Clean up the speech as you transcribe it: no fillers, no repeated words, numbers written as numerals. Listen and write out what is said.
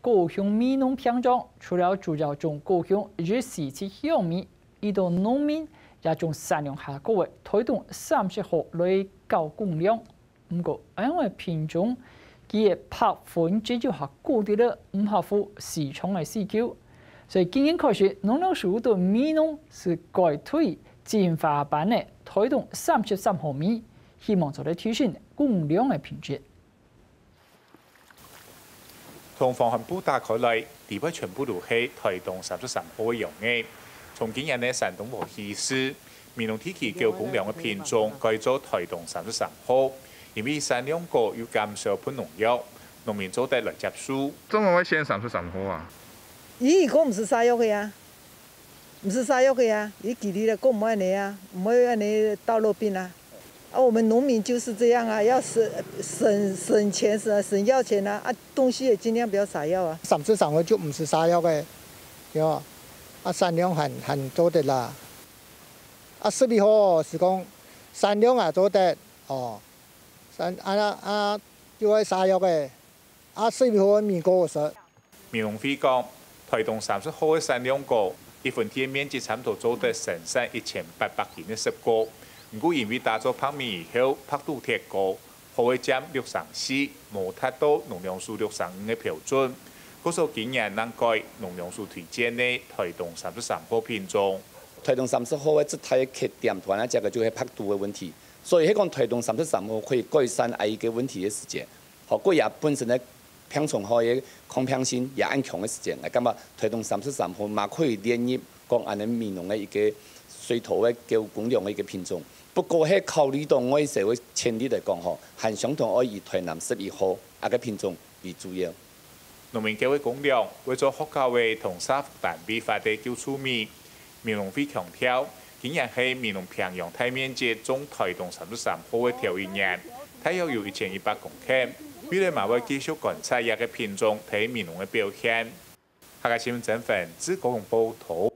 高雄米农品種，除了主要種高雄日時期小米，遇到農民也種產量下降嘅，推動30號來高供量。不過，因為品種佢嘅拍款只要係高啲咧，唔合乎市場嘅需求，所以今年開始，農糧署對米農是改推進化版嘅，推動33號米，希望做到提升供量嘅品質。 同防寒布打開來，地位全部都係推動33號嘅用嘅。從今日呢，山東和西市米農地區高供量嘅品種改做推動33號，因為產量高要減少噴農藥，農民做得來接受。 怎麼會選33號啊？ 伊個唔是殺藥嘅呀，唔是殺藥嘅呀，伊給你的個唔安尼啊，唔會安尼到路邊啊。啊，我們農民就是這樣啊，要省錢省藥錢啊，東西也盡量不要撒藥啊。 33號就唔是殺藥嘅，喲，產量很多的啦。12號是講產量也多的，哦，就係殺藥嘅，12號米高實。 米農會講，推動30號嘅產量高，一分地面積差唔多做得生產1800斤嘅10個。不過因為打咗拍米以後，拍度太高，可會佔634，冇達到農糧署635嘅標準。嗰時候今年能改農糧署推薦嘅推動33號品種。 推動30號嘅最大嘅缺點，同埋一個就係拍度嘅問題。所以喺講推動33號可以改善呢個問題嘅時間，和個也本身嘅品種好嘅抗病性也很強嘅時間，嚟感覺推動33號嘛可以連入講安尼米農嘅一個水土嘅高供量嘅一個品種。不過喺考慮到我哋社會潛力嚟講，嗬，係相同可以推南11號啊個品種為主要。 農民教會供量為咗學校嘅同沙福辦比發地叫出米，米農會強調，今日係米農平陽大面積總推動33號嘅條一年，大約有1100公頃。未來嘛會繼續觀察一個品種睇米農嘅表現。下個新聞整份自高雄報道。